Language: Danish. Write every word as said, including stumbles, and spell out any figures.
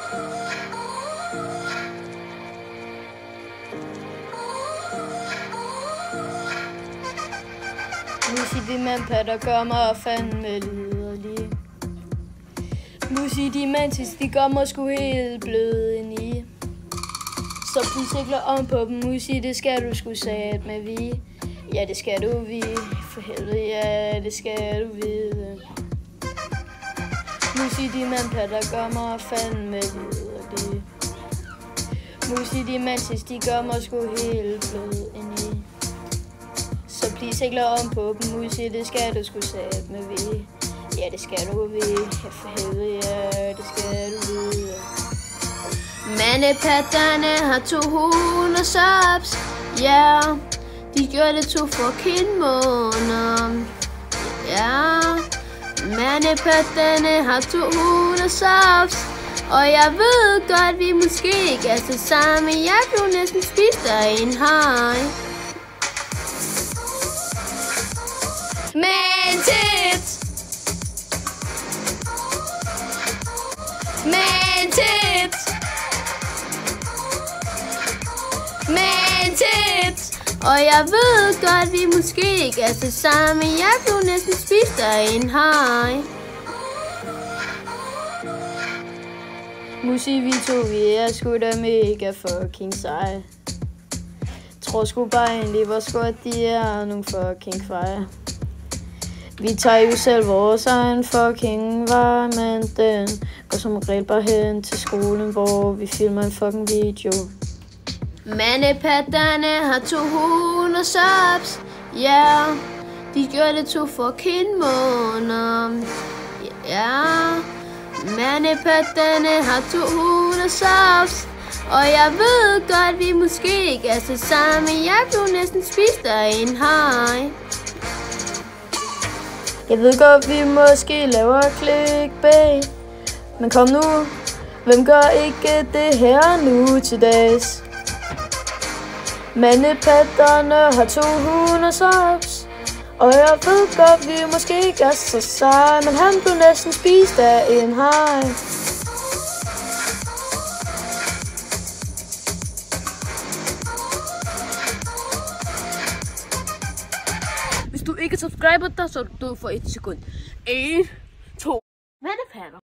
Musi, de mandpatter gør mig fandme liderlig. Musi, de mantis, de gør mig sgu helt blød ind i. Så du sikler om på dem, Musi, det skal du sgu sat med vi. Ja, det skal du vide, for helvede, ja, det skal du vide. Musi, de mandpatter gør mig fandme liderlig. Musi, de mantis, de gør mig sgu helt blød ind i. Så please sikler om på dem, Musi, det skal du sgu sat med vi. Ja, det skal du vide, ja, for helvede, ja, det skal du vide. Mandepatterne har to hundrede subs, ja, yeah. De gjorde det to fucking måneder, ja. Mandepatterne har to hundrede subs, og jeg ved godt, vi måske ikke er så sammen. Jeg blev næsten spist af en hej. Men tit, men tit, men tit. Og jeg ved godt, vi måske ikke er så sammen. Jeg blev næsten spist af en hej. Musi, vi to, vi er sgu da mega fucking seje. Tror sgu bare egentlig, hvor sgu at de er nogle fucking feje. Vi tager jo selv vores egen fucking vej, men den går som regel bare hen til skolen, hvor vi filmer en fucking video. Mandepatterne har to hundrede subs, ja, yeah. De gjorde det to fucking måneder, ja. Yeah. Mandepatterne har to hundrede subs, og jeg ved godt, vi måske ikke er så sammen. Jeg blev næsten spist af en hej. Jeg ved godt, vi måske laver clickbait, men kom nu, hvem gør ikke det her nu til dags? Mandepatterne har to hundrede subs, og jeg ved godt, vi måske ikke er så seje, men han blev næsten spist af en hej. Hvis du ikke subscriber dig, så er du død for et sekund. en, to. Mandepatter.